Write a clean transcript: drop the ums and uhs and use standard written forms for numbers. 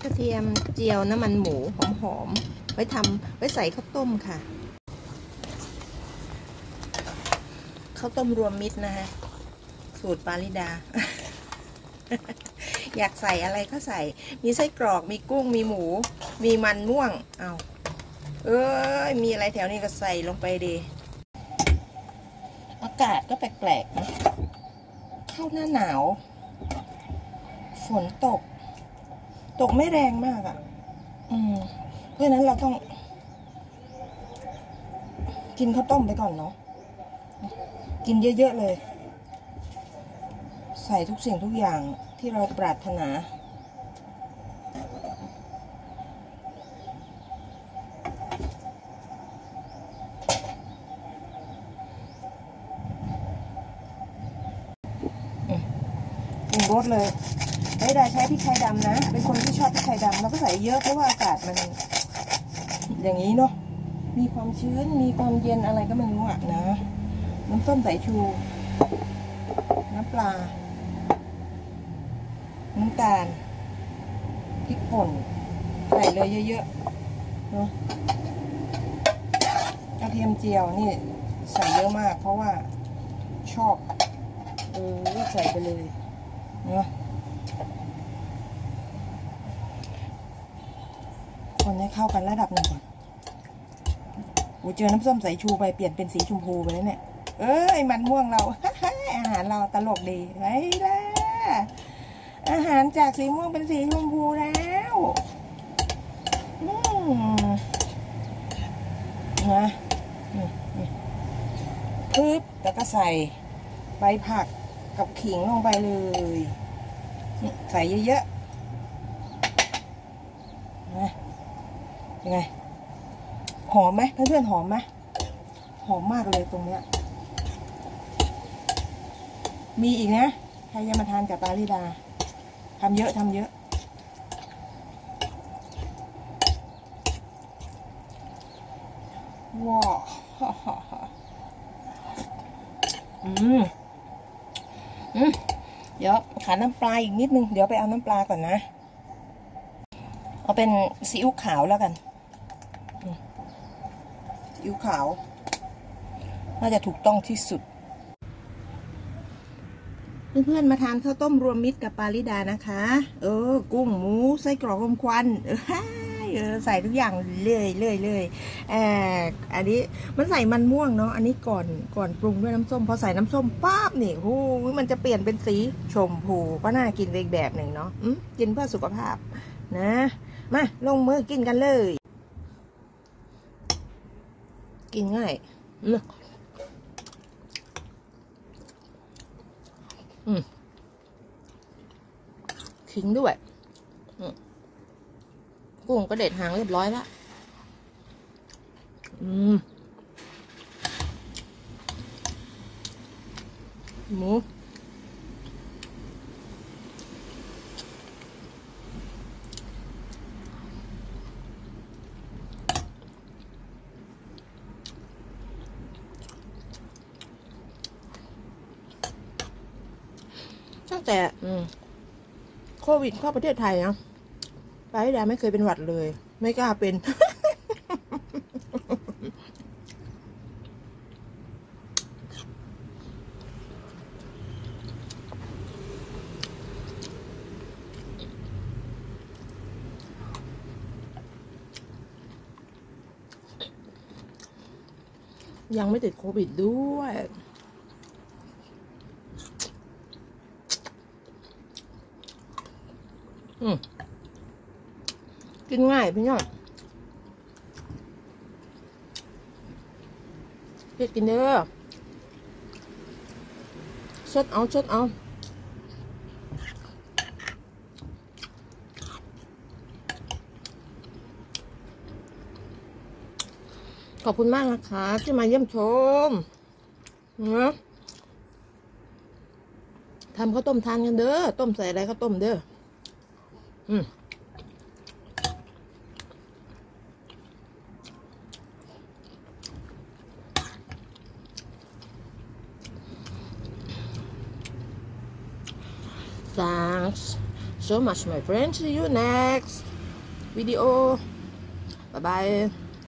ระเทียมเจียวน้ำมันหมูหอมๆไว้ใส่ข้าวต้มค่ะข้าวต้มรวมมิตรนะฮะสูตรปาริดา อยากใส่อะไรก็ใส่มีไส้กรอกมีกุ้งมีหมูมีมันม่วงเอามีอะไรแถวนี้ก็ใส่ลงไปดีอากาศก็แปลกๆนะเข้าหน้าหนาวฝนตกไม่แรงมากอ่ะเพราะฉะนั้นเราต้องกินข้าวต้มไปก่อนเนาะกินเยอะๆเลยใส่ทุกสิ่งทุกอย่างที่เราปรารถนาปรุงรสเลยไม่ได้ใช้พริกไทยดำนะเป็นคนที่ชอบพริกไทยดำเราก็ใส่เยอะเพราะว่าอากาศมันอย่างนี้เนาะมีความชื้นมีความเย็นอะไรก็ไม่รู้อะนะน้ำส้มสายชูน้ำปลาน้ำตาลพริกป่นใส่เลยเยอะๆเนาะกระเทียมเจียวนี่ใส่เยอะมากเพราะว่าชอบใส่ไปเลยเนาะคนให้เข้ากันระดับหนึ่งก่อนเจอน้ำส้มสายชูไปเปลี่ยนเป็นสีชมพูไปแล้วเนี่ยมันม่วงเรา อาหารเราตลกดีไว้ละอาหารจากสีม่วงเป็นสีชมพูแล้วนะปึ๊บแล้วก็ใส่ใบผักกับขิงลงไปเลยใส่เยอะๆนะยังไงหอมไหมเพื่อนๆหอมไหมหอมมากเลยตรงเนี้ยมีอีกนะใครจะมาทานกับปาริดาทำเยอะว้าวเดี๋ยวขาน้ำปลาอีกนิดนึงเดี๋ยวไปเอาน้ำปลาก่อนนะเอาเป็นซีอิ๊วขาวแล้วกันซีอิ๊วขาวน่าจะถูกต้องที่สุดเพื่อนๆมาทานข้าวต้มรวมมิตรกับปาริดานะคะกุ้งหมูไส้กรอกลมควันใส่ทุกอย่างเลยอันนี้มันใส่มันม่วงเนาะอันนี้ก่อนปรุงด้วยน้ำส้มพอใส่น้ำส้มปั๊บนี่โอ้ยมันจะเปลี่ยนเป็นสีชมพูก็น่ากินอีกแบบหนึ่งเนาะกินเพื่อสุขภาพนะมาลงมือกินกันเลยกินง่ายขิงด้วยกุ้งก็เด็ดหางเรียบร้อยแล้วหมูตั้งแต่โควิดเข้าประเทศไทยนะปาริดาไม่เคยเป็นหวัดเลยไม่กล้าเป็น ยังไม่ติดโควิดด้วยกินง่ายพี่น้องเผ็ดกินเด้อชดเอาขอบคุณมากนะคะที่มาเยี่ยมชมนะทำข้าวต้มทานกันเด้อต้มใส่อะไรข้าวต้มเด้อThanks so much, my friend. See you next. วิดีโอบ๊ายบาย